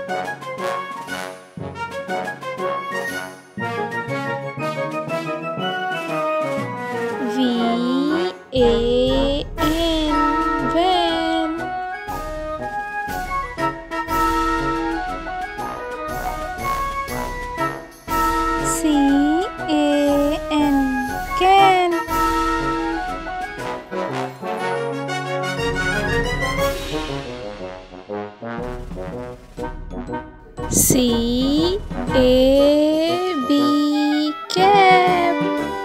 Van. Can. Cab.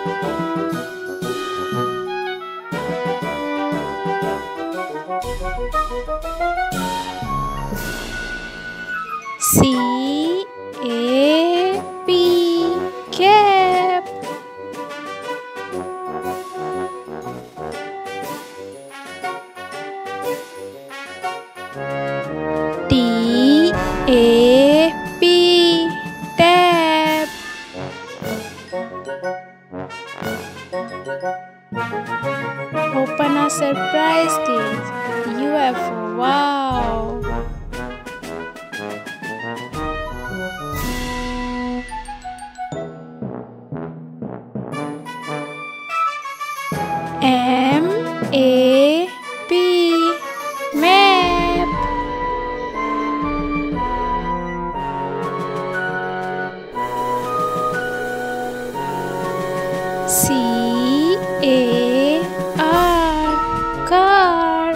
Cab. Tab. Open a surprise gift. UFO. Wow. MAP. Map. Car.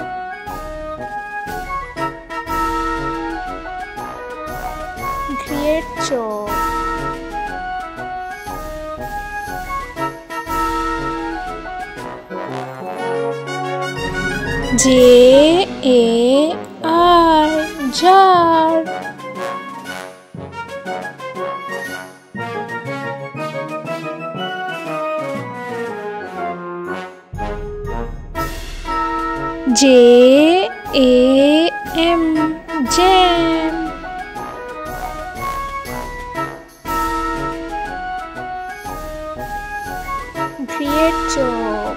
Great job. Jar. JAM. Jam. Great job.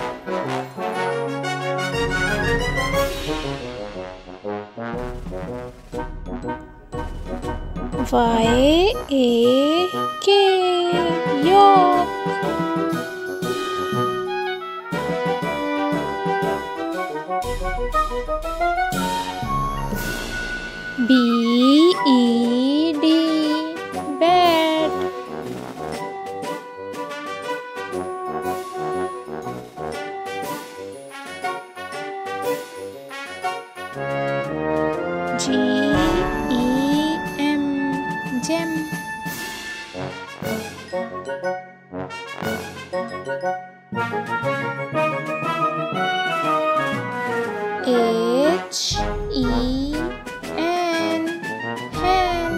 YAK. York. BED. Bed. GEM. Gem. HEN. Hen.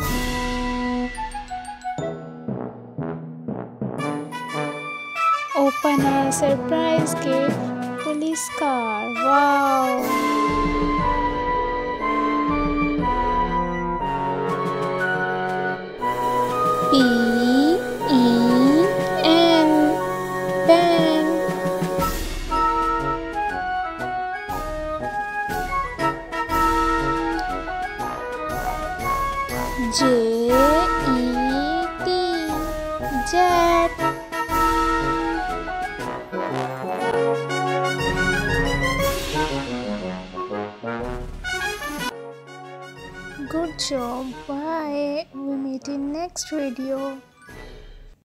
Open a surprise gift. Police car. Wow. PEN. Pen. JET. Jet. Good job. Bye. We meet in next video.